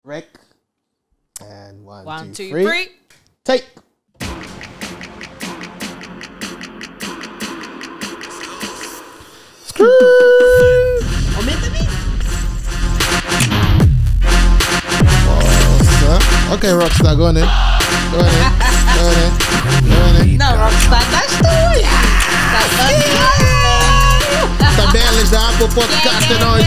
Rec. And One, two, three. three. Take. Aumenta-me. Nossa. Ok, Rockstar, go on in. Go on in. Go on in. Go on in. Não, Rockstar, estás tu. Tabelas da Apple Podcast é nós.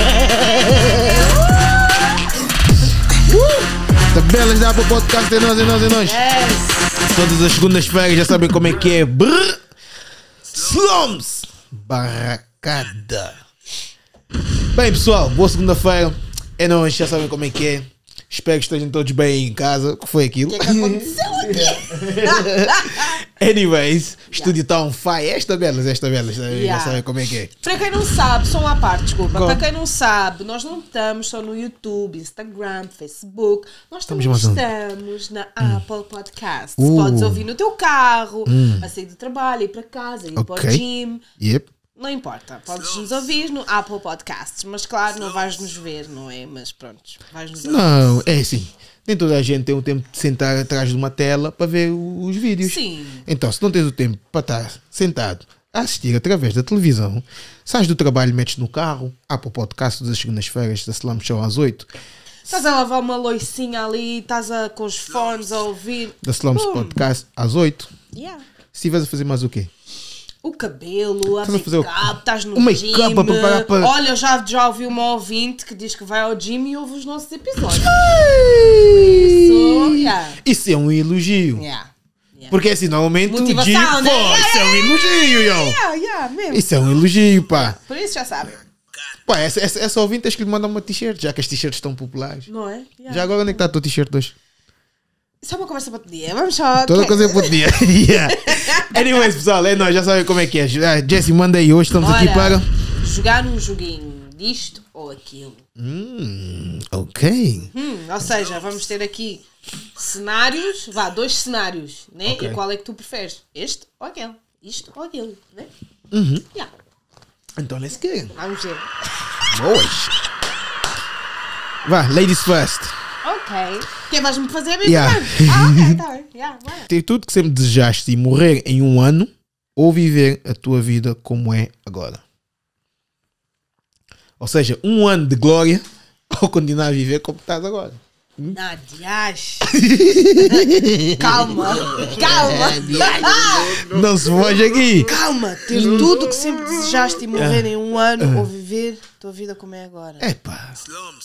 Tabelas da Apple Podcast é nós, é nós, é nós. Yes. Todas as segundas-feiras já sabem como é que é. Brrr. Slums. Barracada. Bem, pessoal, boa segunda-feira. É nós, já sabem como é que é. Espero que estejam todos bem em casa. O que foi aquilo? O que é que aconteceu aqui? Anyways, estúdio está on fire. Esta belas, já sabem como é que é. Para quem não sabe, só uma parte, desculpa. Qual? Para quem não sabe, nós não estamos só no YouTube, Instagram, Facebook. Nós também mais onde? estamos na Apple Podcasts. Uh. Podes ouvir no teu carro, a sair do trabalho, ir para casa, ir para o Ok. gym. Yep. Não importa, podes nos ouvir no Apple Podcasts, mas claro, não vais nos ver, não é? Mas pronto, vais nos ouvir. Não, é assim. Nem toda a gente tem o tempo de sentar atrás de uma tela para ver os vídeos. Sim. Então, se não tens o tempo para estar sentado a assistir através da televisão, sais do trabalho, metes no carro, Apple Podcast todas as segundas-feiras, da Slam Show às 8, Estás a lavar uma loicinha ali, estás com os fones a ouvir. da Slums Boom. Podcast às 8. Yeah. Se estiveres a fazer mais o quê? O cabelo, a Estás a fazer o- make-up, estás no o make-up gym. a preparar para- Olha, eu já ouvi uma ouvinte que diz que vai ao gym e ouve os nossos episódios. So, yeah. Isso é um elogio. Yeah. Yeah. Porque assim, normalmente Motivação, o gym, né? pô, isso é um elogio, yo. Yeah, mesmo. Isso é um elogio, pá. Por isso já sabem, Pá, essa ouvinte tens que lhe mandar uma t-shirt, já que as t-shirts estão populares. não é? Yeah. Já agora onde é que está a tua t-shirt hoje? Isso é uma conversa para outro dia. Vamos só. Toda coisa é por dia. Yeah. Anyways, pessoal, é nós, já sabem como é que é. Jesse, manda aí, hoje estamos aqui para... jogar um joguinho disto ou aquilo. Ok. Ou seja, vamos ter aqui cenários, 2 cenários, né? Ok. E qual é que tu preferes? Este ou aquele? Isto ou aquele, né? Yeah. Então, let's get it. Vamos ver. Boas. Vá, ladies first. Ok. Quem vais-me fazer a mim Yeah. primeiro? Ok, tá bem. Yeah, bora. Ter tudo que sempre desejaste e morrer em um ano ou viver a tua vida como é agora. Ou seja, um ano de glória ou continuar a viver como estás agora. Nadias. Calma. Calma. Não se foge aqui. Calma. Ter tudo que sempre desejaste e morrer em um ano ou viver a tua vida como é agora. Epá.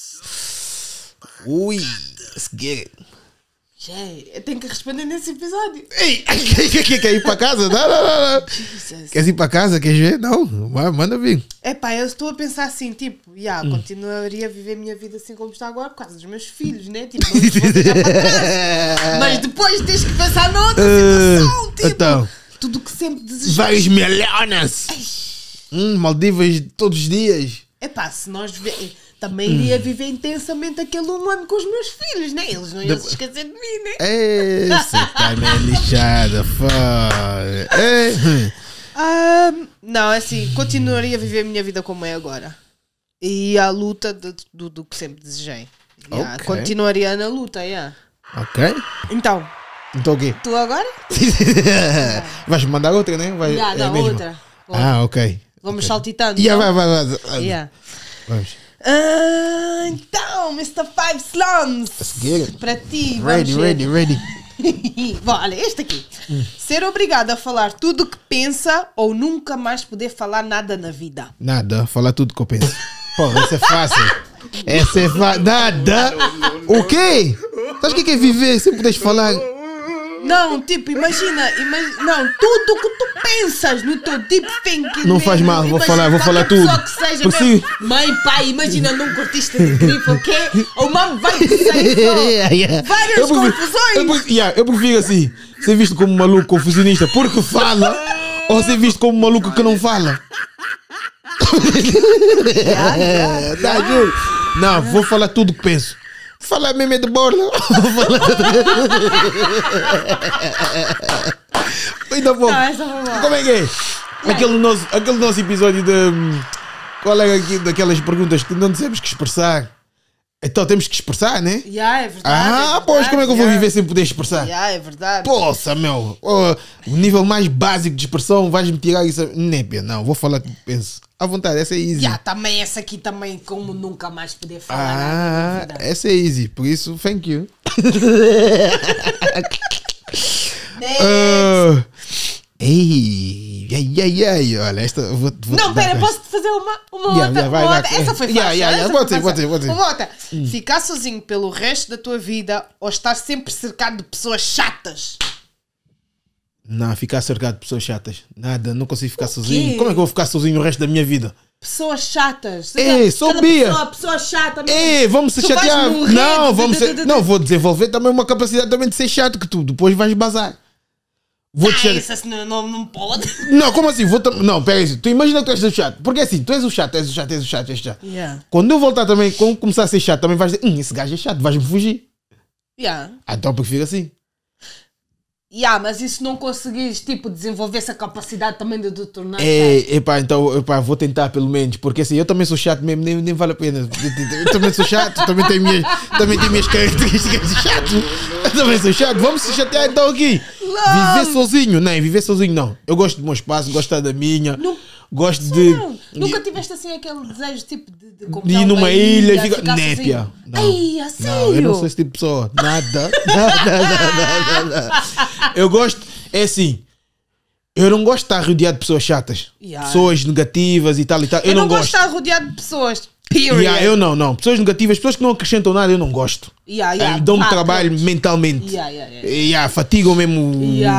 Ui, let's get it. Gente, eu tenho que responder nesse episódio. Ei, quer ir para casa? Não. Jesus. Queres ir para casa? Queres ver? Não, vai, manda vir. Epá, eu estou a pensar assim, tipo, continuaria a viver a minha vida assim como está agora por causa dos meus filhos, né? Tipo, não os vou deixar para trás. Mas depois tens que pensar noutra situação, tipo, então. tudo que sempre desejaste. Vários milhões. Maldivas todos os dias. Epá, se nós também iria viver intensamente aquele um ano com os meus filhos, né? Eles não iam se esquecer de mim, né? Essa tá meio lixada, foda. Não, é assim, continuaria a viver a minha vida como é agora. E a luta do que sempre desejei. Yeah, Ok. continuaria na luta, yeah. Ok. Então, Então o quê? tu agora? Vais mandar outra, né? Vai, Yeah, é não, mesmo? outra. Ah, ok. Vamos saltitando. Yeah, então? vai. Yeah. Vamos. Então, Mr. Five Slums. Let's get it. Para ti, Ready. vamos ver. Bom, olha, este aqui. Ser obrigado a falar tudo o que pensa ou nunca mais poder falar nada na vida. Nada, falar tudo que eu penso. Pô, essa é fácil. Essa é fácil. Nada. O quê? Sabes o que é viver sem poderes falar? Não, tipo, imagina, não, tudo o que tu pensas no teu deep thinking. Não faz mal, vou falar qualquer tudo. pessoa que seja, Por mesmo, si- mãe, pai, imagina num cortista de grife, ok? O mano vai dizer várias confusões. Eu prefiro assim, ser visto como um maluco confusionista porque fala ou ser visto como um maluco que não fala. Tá, juro. Não, vou falar tudo que penso. Falar mesmo é de borla. Ainda bom. Não, essa foi boa. Como é que é? Aquele nosso episódio de. Qual é aqui daquelas perguntas que não temos que expressar? Então temos que expressar, né? Yeah, é verdade. Ah, pois como é que eu vou viver sem poder expressar? Yeah, é verdade. Poxa, meu. Oh, o nível mais básico de expressão, vais-me tirar isso. Népia, não, vou falar o que penso. À vontade, essa é easy. Yeah, também essa aqui também, como nunca mais poder falar nada na vida. Essa é easy, por isso, thank you. Ei, olha, esta vou não, pera, posso-te fazer uma outra? Vai. Essa foi fácil. Pode ser. Uma outra. Ficar sozinho pelo resto da tua vida ou estar sempre cercado de pessoas chatas? Não, ficar cercado de pessoas chatas. Nada, não consigo ficar sozinho. Como é que eu vou ficar sozinho o resto da minha vida? Pessoas chatas. Sabia. Pessoa chata. Vamos se chatear. Não, não, vou desenvolver também uma capacidade também de ser chato, que tu depois vais bazar. Isso assim não pode. Não, como assim? Não, pega isso. Tu imagina que tu és o chato. Porque assim, tu és o chato. Yeah. Quando eu voltar também, quando começar a ser chato, também vais dizer, esse gajo é chato, vais-me fugir. Yeah. Então eu prefiro assim. Mas isso não conseguires, tipo, desenvolver essa capacidade também de tornar então, vou tentar pelo menos, porque assim, eu também sou chato mesmo, nem vale a pena. Eu também sou chato, também tenho minhas características de chato. Eu também sou chato, vamos se chatear então aqui. Viver sozinho, não. Eu gosto do meu espaço, gosto de estar da minha. Gosto de. Nunca tiveste assim aquele desejo tipo de comprar ir numa ilha e ficar. Népia. Ai, a sério? Não, eu não sou esse tipo de pessoa. Nada. Eu gosto. É assim. Eu não gosto de estar rodeado de pessoas chatas. Pessoas negativas e tal. Eu não gosto de estar rodeado de pessoas. Period. Eu não. Pessoas negativas, pessoas que não acrescentam nada, eu não gosto. Dão-me trabalho mentalmente. Fatigam mesmo.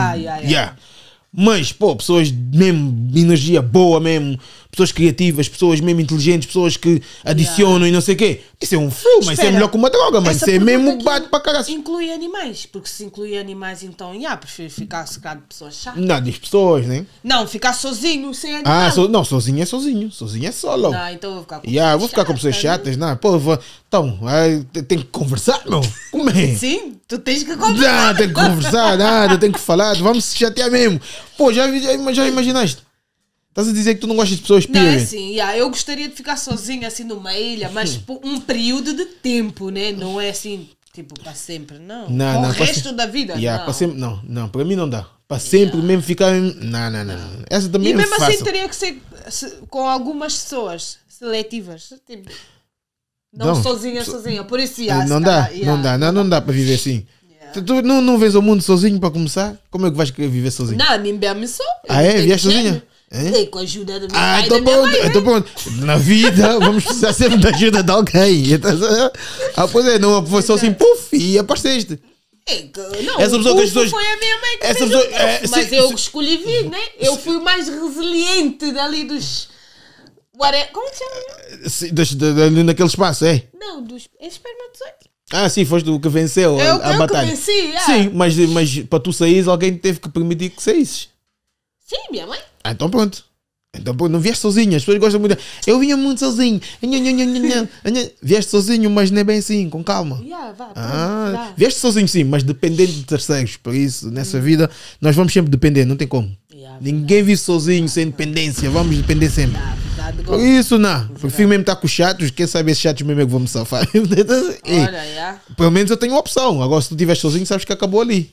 Mas, pessoas mesmo, energia boa mesmo, pessoas criativas, pessoas mesmo inteligentes, pessoas que adicionam e não sei o quê. Isso é um filme, mas isso é melhor que uma droga, mas isso é mesmo bate para caralho. Inclui animais, porque se inclui animais, então, prefiro ficar cercado de pessoas chatas. Não, diz pessoas, né? Não, ficar sozinho, sem animais. Não, sozinho é solo. Não, então vou ficar com vou ficar com pessoas chatas, não. Então, tem que conversar, meu. Como é? Sim, tu tens que conversar. Não, tem que conversar, tem que falar, vamos se chatear mesmo. Já imaginaste? Estás a dizer que tu não gostas de pessoas não, é assim, eu gostaria de ficar sozinha assim numa ilha, mas por um período de tempo, né? Não é assim, tipo, para sempre, não. O resto da vida, não. Para sempre, não, para mim não dá. Para sempre mesmo ficar... Não. Essa também e mesmo fácil. assim teria que ser com algumas pessoas seletivas, tipo, não sozinha, por isso não dá para viver assim. Tu não vês o mundo sozinho para começar? Como é que vais querer viver sozinho? Não, nem bem sou. Vieste sozinha? Com a ajuda do meu pai e da minha mãe. Na vida vamos precisar sempre da ajuda de alguém. Pois é, não foi só assim, puf, e apareceste. Não, essa pessoa que as pessoas... foi a minha mãe que mas eu escolhi vir, né? Eu fui o mais resiliente dali dos... Como se chama? Naquele espaço, Não, dos espermatozoides. Sim, foste o que venceu a batalha. Eu que venci, Sim, mas para tu saíres, alguém teve que permitir que saísses. Sim, minha mãe. Então pronto, não vieste sozinho. As pessoas gostam muito. Eu vinha muito sozinho. Vieste sozinho, mas não é bem assim, com calma. Vieste sozinho sim, mas dependendo de terceiros. Por isso, nessa vida, nós vamos sempre depender, não tem como. Ninguém vive sozinho, sem independência. Vamos depender sempre. Por isso, não. Prefiro mesmo estar com os chatos. Quem sabe esses chatos mesmo é que vão me safar. Pelo menos eu tenho uma opção. Agora, se tu estiveres sozinho, sabes que acabou ali.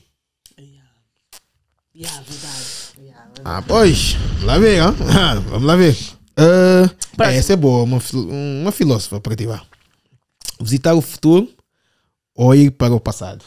Pois. Vamos lá ver, hein? Vamos lá ver. Essa é boa. Uma filósofa para ti, vá. Visitar o futuro ou ir para o passado?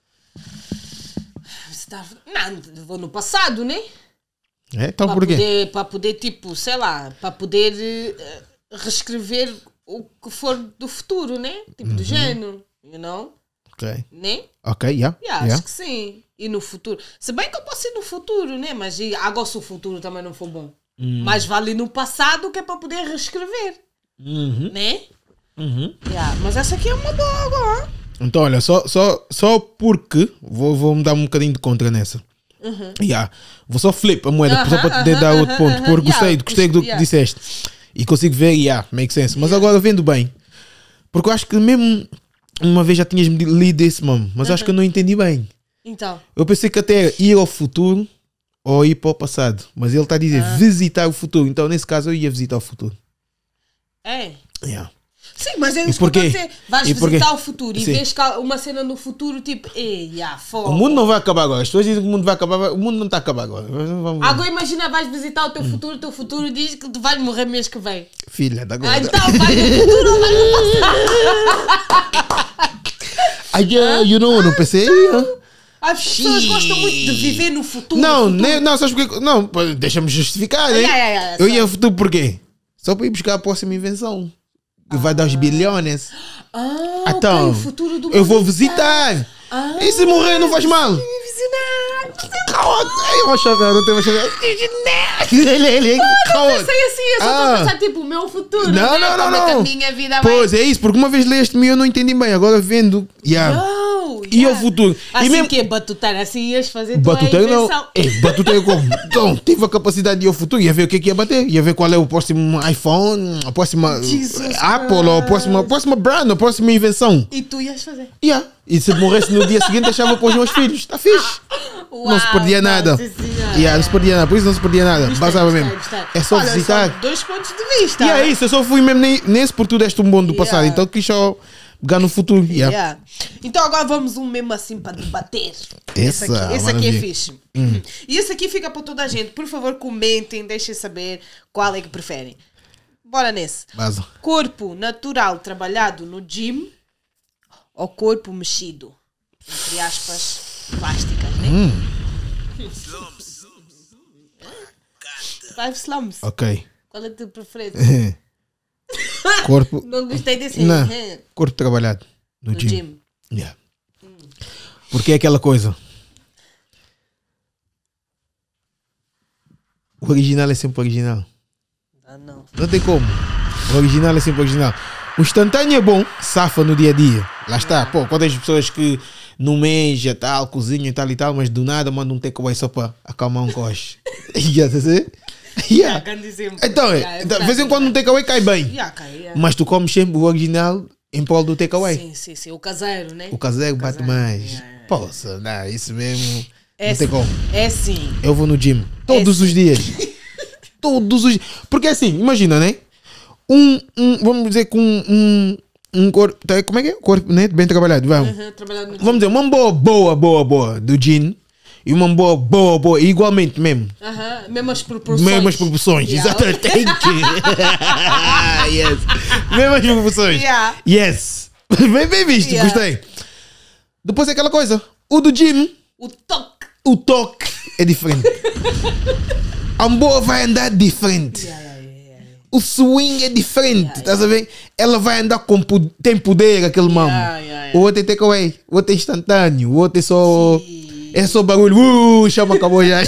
Não, vou no passado, né? Então por quê? Para poder, tipo, sei lá, para poder reescrever o que for do futuro, né? Tipo, do género, you know? Ok. Né? Ok, acho que sim. E no futuro. Se bem que eu posso ir no futuro, né? Mas agora se o futuro também não for bom. Mas vale no passado que é para poder reescrever. Né? Mas essa aqui é uma boa agora. Então, olha, só porque vou me dar um bocadinho de contra nessa. Vou só flip a moeda só para te dar outro ponto. Porque gostei do que disseste. E consigo ver, make sense. Mas agora vendo bem. Porque eu acho que mesmo uma vez já tinhas lido esse mamo, mas acho que eu não entendi bem. Então. Eu pensei que até era ir ao futuro ou ir para o passado. Mas ele está a dizer visitar o futuro. Então nesse caso eu ia visitar o futuro. Sim, mas é E isso que eu porquê? estou a dizer. Vais E porquê? visitar o futuro e Sim. vês uma cena no futuro tipo, fogo. O mundo não vai acabar agora. As pessoas dizem que o mundo vai acabar. O mundo não está a acabar agora. Vamos ver. Agora imagina, vais visitar o teu futuro diz que tu vais morrer mês que vem. Filha da gorda. Então vai no futuro ou vai no passado? Eu não pensei. As pessoas gostam muito de viver no futuro. Não, futuro. não, sabes porquê? Não, deixa-me justificar, né? Eu ia ao futuro por quê? Só para ir buscar a próxima invenção. Que vai dar os bilhões. Então, o futuro do eu vou visitar. E se morrer não faz mal? Eu vou chorar, não tenho chorar. Eu pensei assim, eu só estou a pensar tipo o meu futuro. Não, né? não, Como é não. que a minha vida vai. Pois é isso, porque uma vez leste-me e eu não entendi bem. Agora vendo. E ao futuro. Assim E mesmo que é batutar, assim ias fazer tua batuteiro não. invenção. Batuteiro como? Então, tive a capacidade de ir ao futuro, ia ver o que é que ia bater, ia ver qual é o próximo iPhone, a próxima Jesus Apple, ou a próxima brand, a próxima invenção. E tu ias fazer. E se morresse no dia seguinte, deixava para os meus filhos. Está fixe. Não se perdia nada. Não se perdia nada, por isso não se perdia nada. Basava mesmo. É só Olha, visitar. são 2 pontos de vista. E é isso, eu só fui mesmo nesse porque tu deste um bom do passado, então quis só pegar no futuro. Então agora vamos mesmo assim para debater. Esse aqui é maravilha. fixe. E esse aqui fica para toda a gente. Por favor, comentem, deixem saber qual é que preferem. Bora nesse. Basa. Corpo natural trabalhado no gym ou corpo mexido? Entre aspas, plásticas, né? 5 slums. Ok. Qual é a tua preferência? Corpo. Não gostei desse. Não. Corpo trabalhado no No gym. gym. Porque é aquela coisa. O original é sempre original. Não. Não tem como. O original é sempre original. O instantâneo é bom, safa no dia a dia. Lá está. Pô, quantas pessoas que no mês já tal, cozinham e tal, mas do nada mandam um takeaway só para acalmar um coche. Então, de vez em quando um takeaway cai bem. Mas tu comes sempre o original em prol do takeaway. Sim. O caseiro, né? O caseiro bate mais. Poxa, não, isso mesmo. É não tem como. É sim. Eu vou no gym todos os dias. Todos os dias. Porque assim, imagina, né? Vamos dizer com um corpo. Como é que é? Corpo, né? Bem trabalhado. Vamos. Vamos dizer, uma boa do gym. E uma boa, igualmente mesmo. Mesmas proporções. Mesmas proporções, exatamente. Thank you. Yes. Mesmas proporções. Yes. Bem visto, gostei. Depois é aquela coisa. O do gym. O toque é diferente. A boa vai andar diferente. O swing é diferente. Estás a ver? Ela vai andar com tem poder, aquele mamo. O outro é takeaway. O outro é instantâneo. O outro é só. É só barulho. Chama, acabou já.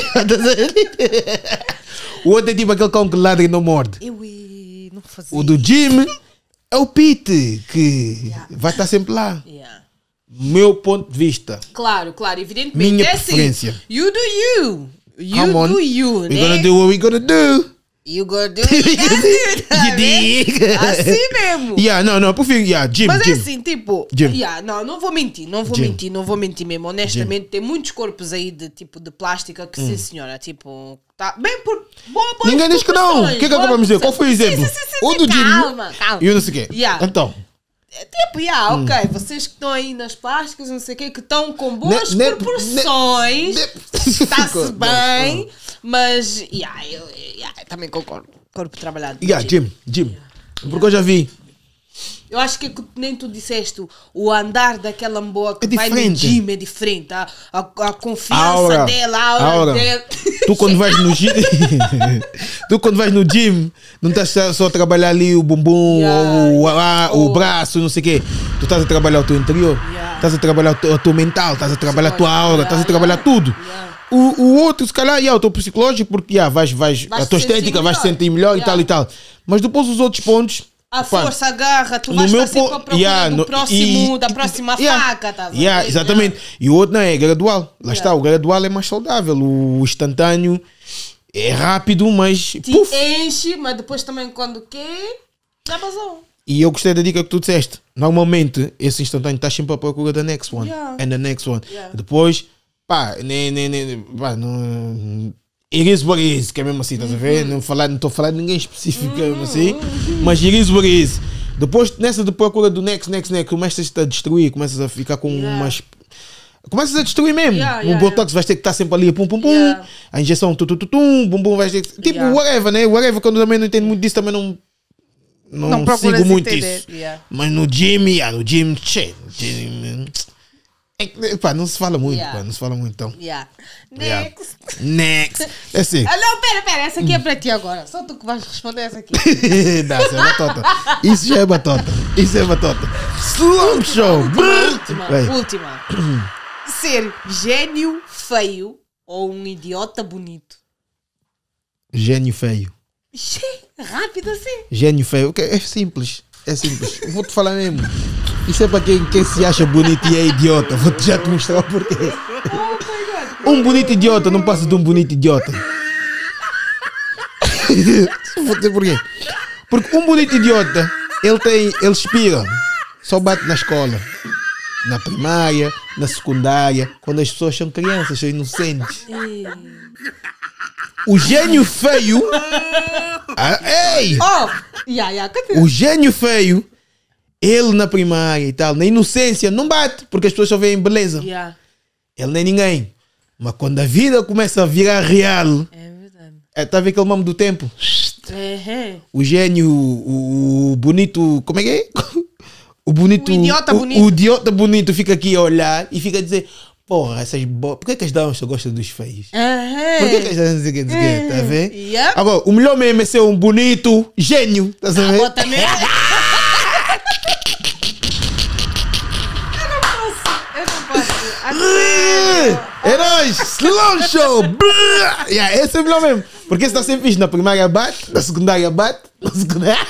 O outro é tipo aquele cão que ladra e não morde. Não fazia. O do gym é o Pete, que vai estar sempre lá. Meu ponto de vista. Claro, evidentemente. Minha é preferência. Assim, you do you. You Come on. do you, We're né? gonna do what we gonna do. You gonna do it. You dig? Assim mesmo. Não, por fim, gym. Mas gym. é assim, tipo, Gym. não vou mentir mesmo. Honestamente, tem muitos corpos aí de tipo de plástica que sim senhora, tipo, tá bem por boa. Ninguém diz que não. O que é que acabamos de dizer? Qual foi o exemplo? O do gym. Calma. E eu não sei o quê. Então. Tipo, ok, vocês que estão aí nas plásticas, não sei o quê, que estão com boas proporções, está-se bem, mas, eu também concordo. Corpo trabalhado. Gym. Porque eu já vi. Eu acho que nem tu disseste, o andar daquela boa que É vai no diferente. gym é diferente. A confiança dela, a aura dela. Tu quando vais no gym, não estás só a trabalhar ali o bumbum, o braço, não sei o quê. Tu estás a trabalhar o teu interior, estás a trabalhar o teu mental, estás a trabalhar a tua aura, estás a trabalhar tudo. O outro, se calhar, o teu psicológico, porque vais a tua estética vais te sentir melhor e tal. Mas depois os outros pontos. A força, a garra, tu vais estar sempre a procurar do próximo, da próxima faca, tá? Exatamente. E o outro não é gradual. Lá está, o gradual é mais saudável. O instantâneo é rápido, mas te enche, mas depois também quando quer, dá vazão. E eu gostei da dica que tu disseste. Normalmente, esse instantâneo está sempre à procura da next one. And the next one. Depois, não... It is what it is, que é mesmo assim, estás a ver? Não estou a falar de ninguém específico, mesmo assim, mas it is what it is. Depois, nessa de procura do next, começas a destruir, começas a ficar com umas... Começas a destruir mesmo. O Botox vais ter que estar sempre ali, pum, pum, pum. A injeção, bum, bum, vais ter que... Tipo, whatever, né? Whatever, quando eu também não entendo muito disso, também não sigo muito isso. Mas no gym, pá, não se fala muito, pá, não se fala muito, então. Next. É assim. Não, pera, essa aqui é para ti agora. Só tu que vais responder essa aqui. Não, isso é batota. Isso já é batota. Slump Show. Última. Ser gênio feio ou um idiota bonito? Gênio feio. Rápido assim. Gênio feio. É simples. Vou-te falar mesmo. Isso é para quem se acha bonito e é idiota. Vou-te já te mostrar o porquê. Um bonito idiota não passa de um bonito idiota. Vou dizer porquê. Porque um bonito idiota, ele expira. Só bate na escola. Na primária, na secundária, quando as pessoas são crianças, são inocentes. O gênio feio. O gênio feio, ele na primária e tal, na inocência, não bate, porque as pessoas só veem beleza. Ele nem ninguém. Mas quando a vida começa a virar real, é verdade. Tá a ver aquele nome do tempo? O gênio, o bonito, como é que é? O idiota bonito fica aqui a olhar e fica a dizer: porra, por que as damas só gostam dos feios? Por que as damas não querem? Tá a ver? Agora, o melhor mesmo é ser um bonito gênio. Tá a ver? Eu não posso. Heróis, Slump Show. Esse é o melhor mesmo. Porque se está sempre fixe, na primária bate, na secundária bate, na secundária.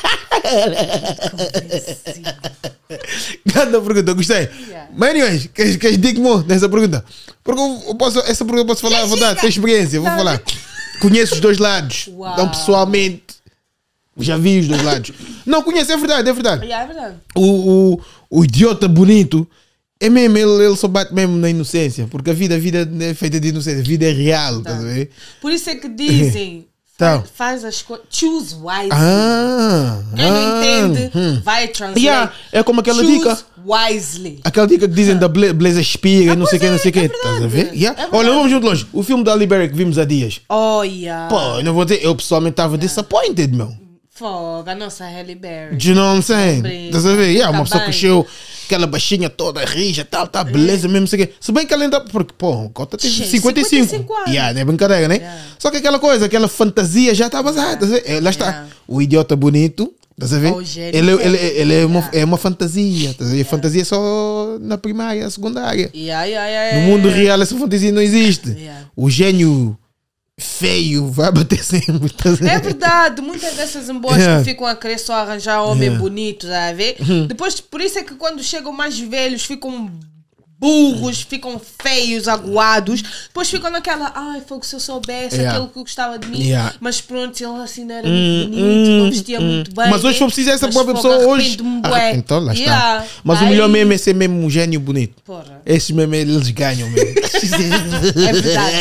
Grande pergunta, gostei. Mas anyways, queres dizer-me nessa pergunta? Porque essa pergunta eu posso falar à vontade, tenho experiência, vou falar. Conheço os dois lados. Então, pessoalmente, já vi os dois lados. Não, conheço, é verdade. É verdade. O idiota bonito é mesmo, ele só bate mesmo na inocência. Porque a vida é feita de inocência, a vida é real. Tá. Por isso é que dizem... Faz as coisas. Choose wisely. Quem não entende, vai translate. É como aquela dica. Wisely. Aquela dica que dizem da beleza expira, não sei o que. Estás a ver? Olha, vamos muito longe. O filme da Ali Berry que vimos há dias. Pô, eu não vou dizer, eu pessoalmente estava disappointed, meu. Foga, nossa Halle Berry. Do you know what I'm saying? Estás a ver? Uma pessoa que cresceu, aquela baixinha toda rija, tal, beleza mesmo, sei o quê. Se bem que ela ainda. Porque, pô, o Cota tem 55 anos. Não é brincadeira, né? Só que aquela coisa, aquela fantasia já está basada. Lá está. O idiota bonito, estás a ver? Ele é uma fantasia. Estás a ver? Fantasia só na primária, na secundária. No mundo real, essa fantasia não existe. O gênio feio vai bater sempre. É verdade, muitas dessas embosas que ficam a querer só arranjar homem bonito, tá a ver? Depois, por isso é que quando chegam mais velhos ficam burros, ficam feios, aguados, depois ficam naquela, foi que se eu soubesse aquilo que eu gostava de mim, mas pronto, ele assim não era muito bonito, não vestia muito bem. Mas hoje se eu precisar essa própria pessoa hoje. Então lá está. Mas o melhor mesmo é ser mesmo um gênio bonito. Porra. Esses mesmo eles ganham mesmo. É verdade.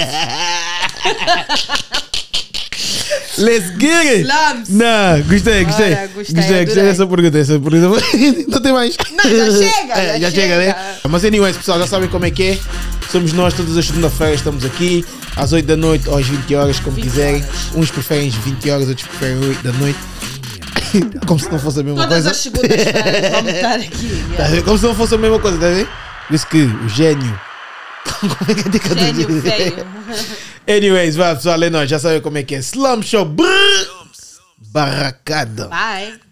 Let's get it! Slums. Não, gostei dessa pergunta. Não tem mais. Não, já chega, né? Mas anyways, pessoal, já sabem como é que é. Somos nós todas as segunda-feiras, estamos aqui às 8 da noite ou às 20 horas, como quiserem. Uns preferem 20 horas, outros preferem 8 da noite. Como se não fosse a mesma todas coisa. As segundas-feiras, vamos estar aqui. Como se não fosse a mesma coisa, tá a ver? Por isso que o gênio. Como é que é que gênio feio. Anyways, vai pessoal, é nóis, já sabem como é que é. Slump Show. Barracada. Bye.